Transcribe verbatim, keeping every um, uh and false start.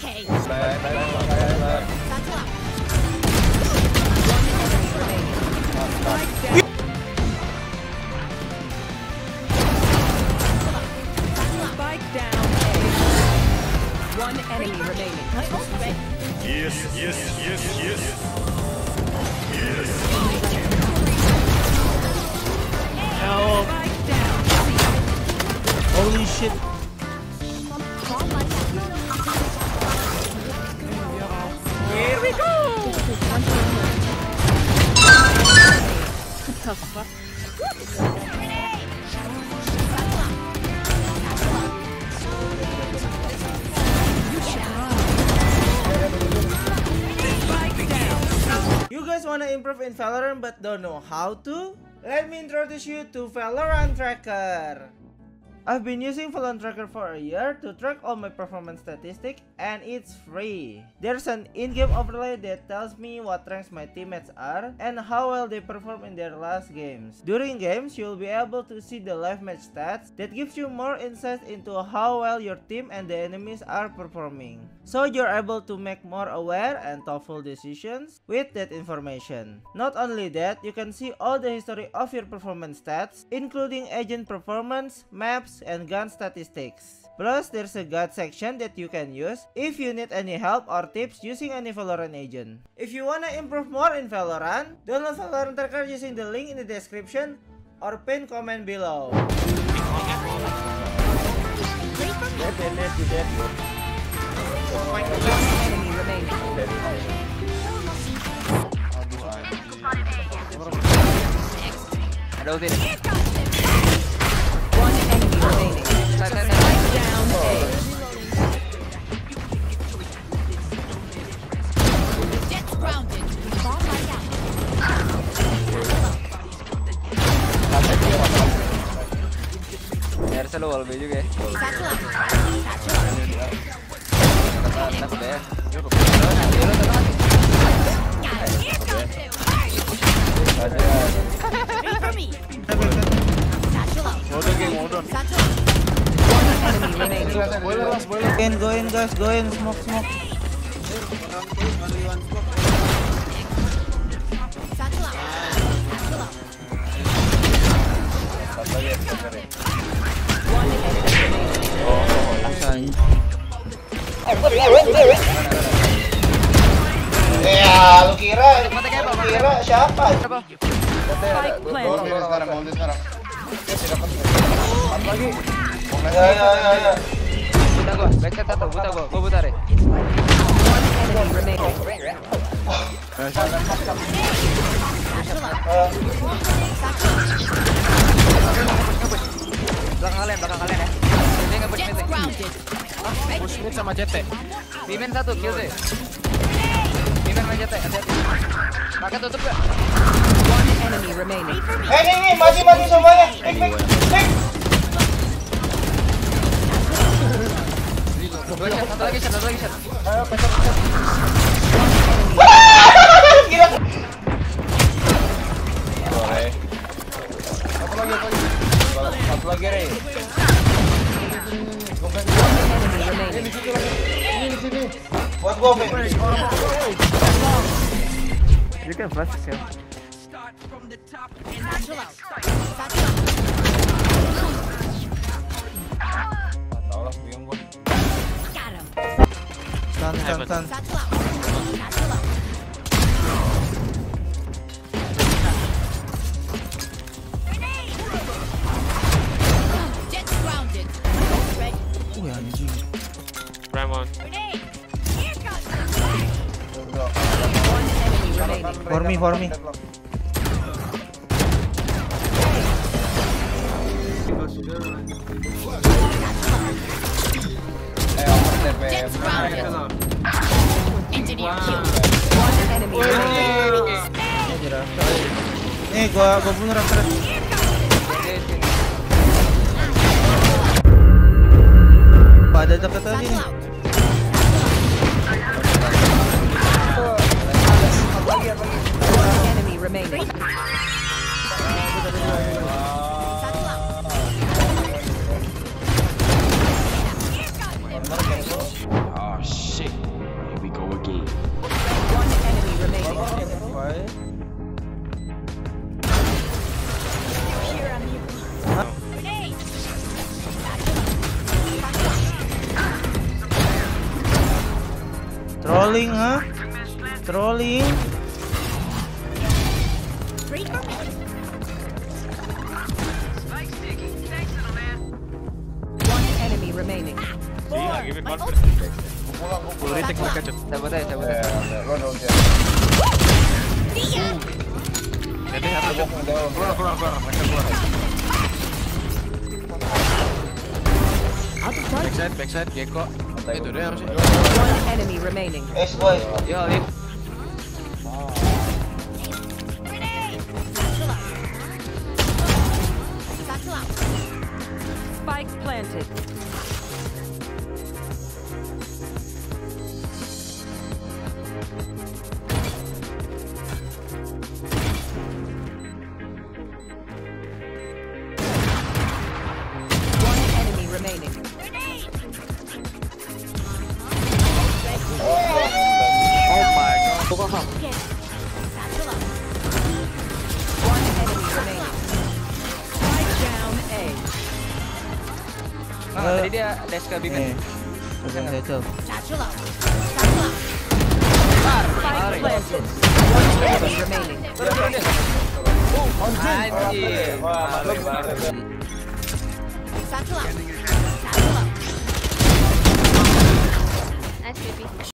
Okay. Baik, baik, baik, baik. Satchel out. Spike down A. One enemy remaining. Yes, yes, yes, yes. Yes. Help. Spike down Holy shit. Here we go. What the fuck? You guys wanna improve in Valorant but don't know how to? Let me introduce you to Valorant Tracker. I've been using Valorant Tracker for a year to track all my performance statistics, and it's free. There's an in-game overlay that tells me what ranks my teammates are and how well they perform in their last games. During games, you'll be able to see the live match stats that gives you more insight into how well your team and the enemies are performing. So you're able to make more aware and thoughtful decisions with that information. Not only that, you can see all the history of your performance stats, including agent performance, maps, and gun statistics. Plus, there's a guide section that you can use if you need any help or tips using any Valorant agent. If you wanna improve more in Valorant, download Valorant Tracker using the link in the description or pin comment below. Enemy remaining. Ada ulti nih. One enemy remaining. Side, side, Spike side. down A. Jets grounded. Bomb right out. Harusnya lu wall B juga ya. Satchel out. Satchel out. Kita udah ya. Wait for me. Satchel out. Satchel out. Enemy remaining. Go in, go in guys, go in, smoke, smoke. Satchel out. Satchel out. One enemy remaining. Ya, lu kira, lu kira siapa? Spike planted. Sekarang, mau sekarang. Lagi. Ya, ya, ya, ya. Buta gua, backside satu, buta gua, gua buta deh. One enemy remaining. Satchel out. Eh, Belakang kalian, belakang kalian ya. Dia nge-push mid Jets nih. grounded. Push mid sama C T. Bimin satu, kill deh. Bimin main J T, hati-hati. Pakai tutup gak? One enemy remaining. eh, nih, nih, mati, mati semuanya. Pik, pik, pik. Dua shot, satu lagi shot, satu lagi shot. Ayo, pencet, pencet. Gila. Boleh. Satu lagi, satu lagi. Satu lagi, Rey. Enemy remaining. Ini di sini. Buat gua, Pik. You can flash kill. Satchel out. Satchel out. Tahu lah, bingung gua. Got him. Stun, stun, stun. Satchel out. Satchel out. Jets grounded. Ready. Wih, anjing. Grenade. Here goes. One enemy remaining. For me, for me. Eh, over step ya. Jets grounded. Engineer kill. One enemy remaining. Nih, gua gua bunuh Raptor. Ada deket lagi Satchel nih. out. One enemy remaining. Satchel out. Oh, shit. shit. Here we go again. One enemy remaining. Trolling, huh? Trolling. One enemy remaining. Iya, give me confidence. Full retake mereka cut. Cabut aja, cabut aja. Jadi harus keluar keluar keluar mereka keluar. Backside backside Gecko. Itu dia harusnya. One enemy remaining. Yo, Lip. Spike planted. One enemy remaining. Oh my god. One enemy remaining. Spike down A. Ah, tadi dia dash ke bibir. Eh, pegang satu. Spike planted. One enemy remaining. Anjir. Nice baby.